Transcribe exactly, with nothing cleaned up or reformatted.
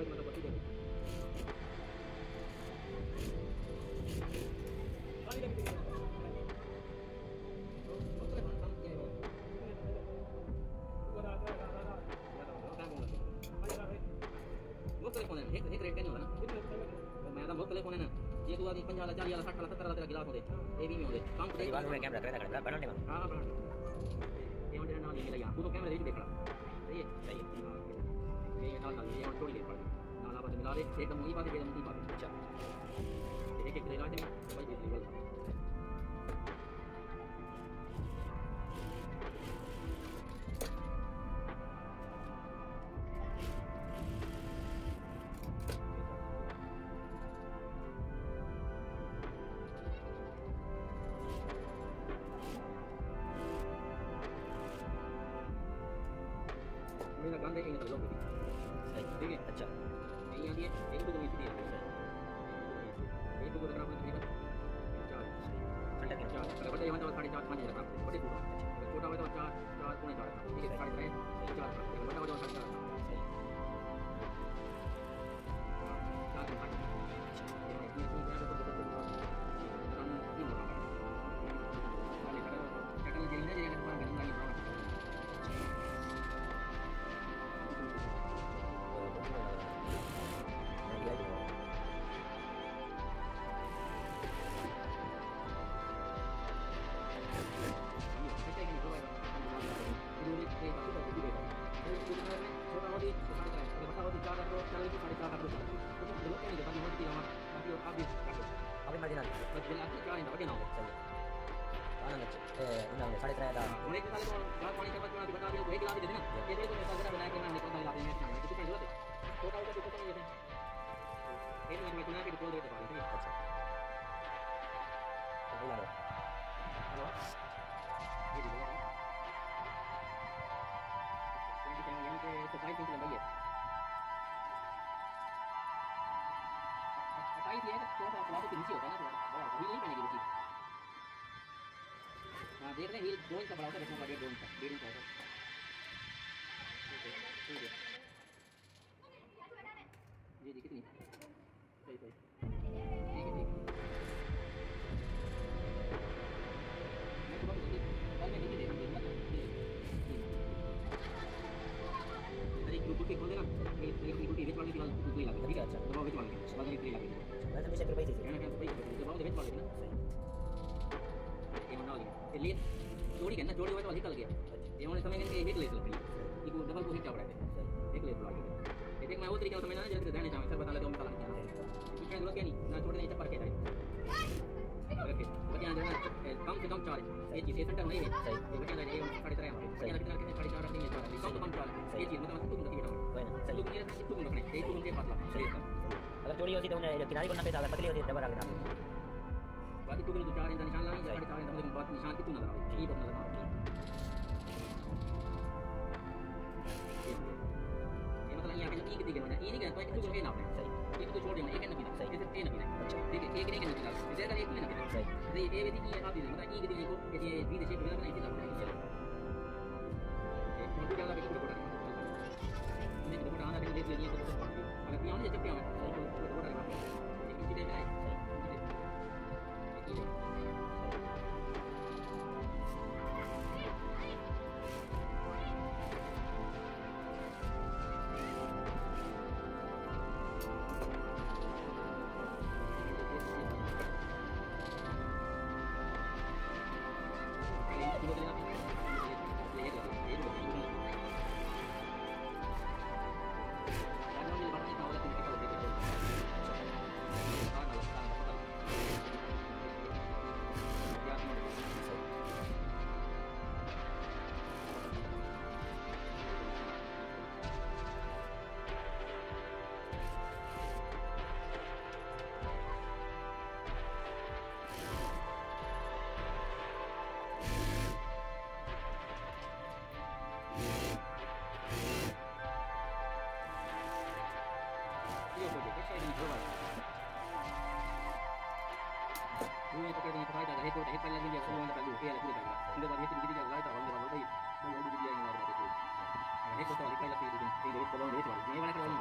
itu mata pasti deh. Kali lagi gitu. Oh, terus kan ya. Gua ada ada ada ada. Ya tahu, kan gua. Ayo ayo. मुख्तलिफ होने एक एक rate का नहीं होगा ना मैडम मुख्तलिफ होने ना ये तो आदमी पंजाब चालीस वाला साठ वाला सत्तर वाला तेरा गिलास होते ए भी में होते कम तो दीवार में कैमरा रखा है बनाने में हां बना ये और ना नहीं मिला यहां तू तो कैमरा देख देख रहा सही है सही है ये ना ना ये और थोड़ी देर पड़ ना ना बात मिला दे एकदम वही बात है एकदम वही बात अच्छा एक एक ले लाते में भाई देख ले बोल मेरा गांधे इन तरह लोग सही ठीक है अच्छा ये यहां दिए एक तो इसी दिए एक तो रखना पड़ेगा चार संडे के चार अगर बड़े होता है साढ़े चार पाँच रखना बड़े पूरा अच्छा छोटा होता है चार चार पौने चार ठीक है साढ़े तीन चार अगर बड़ा होता है साढ़े चार सही चार पाँच अच्छा ये ये ये तो तो तो हम तीन होगा वाले करो टकल जेल ने जेल का काम करना है अभी मदीना बस बिल आपकी क्या है बड़े ना हो सही आना अच्छे ए उन्होंने साढ़े तीन था उन्हें के साले तो चार पानी का बचपन बता दिया तो एक गिलास दे देना ये देखो मैं साजरा बना के मैं निकल ला देने में कुछ नहीं होता छोटा होता तो कुछ नहीं होता एक मिनट में चुना के डिपोल दे दे ठीक है अच्छा अभी ला लो हेलो ये देखो क्योंकि क्या यहां पे सफाई की लंबाई है सफाई की है तो थोड़ा सा थोड़ा तो नीचे होता है ना थोड़ा बड़ा अभी नहीं बनेगी रुचि हाँ देख रहे हैं हील दो इंच का बड़ा होता है देखो डेढ़ दो इंच का डेढ़ इंच होता है ठीक है जी जी कितनी सही सही ठीक है ठीक मैं सुबह देखिए कल मैं देखिए देखूँगा अरे एक ग्रुप के खोल देना एक एक ग्रुप के बीच वाले की वाल दूसरी लगे ठीक है अच्छा तो वो बीच वाले के बाद दूसरी लगे वैसे भी सेक्टर पैसे है ना क्या भाई तो वो बीच वाले ना सही ये होना वाली ये जोड़ी है ना जोड़ी वाला निकल गया ये होने समय के एक ले चल ये को डबल को हिट आवड़ा है सही एक ले तो आगे एक मैं वो तरीका समझना जैसे रहने चाहिए सर बता ले दो मसाला क्या है कुछ नहीं जरूरत क्या नहीं ना छोड़ने इतना पर के जाए ओके बच्चे देना कम से कम चार ये चीज सेंटर नहीं है सही ये बच्चे ये साढ़े तीन है सही कितना कितने साढ़े चार नहीं है कम से कम चार ये चीज मतलब तुम नहीं बेटा सही तुम ये तुम रखने एक तुम के पास सही अगर जोड़ी होती तो उन्हें किनारे को ना पे अगर पतली होती डबल आगे ना बाकी तुम तो चार इंच निशान लानी साढ़े चार इंच मतलब बात निशान कितना नजर आवे ठीक नजर आवे ये मतलब यहाँ पे एक दिखे ना ये नहीं कहता है कि तुम के नाप है सही एक तो छोड़ देना एक ना पीना सही जैसे तीन ना पीना अच्छा ठीक है एक नहीं करना पीना जैसे एक ना पीना सही ये ये भी आप दीजिए मतलब एक दिखे को ये भी शेप में बनाई थी ना चलो एक फोटो ज्यादा भी फोटो डालना मैं फोटो आना भी देख लेनी है तो अगर पिया नहीं जब पिया सही फोटो डालना एक चीज में सही Ini pakai dengan pakai dah itu dah itu lagi dia semua nak lalu dia lagi dah. Sudah bagi itu dia lagi tak orang dia baru baik. Baru dia yang lalu itu. Ini kau tahu lagi lagi itu. Ini itu kalau ini itu. Ini mana kalau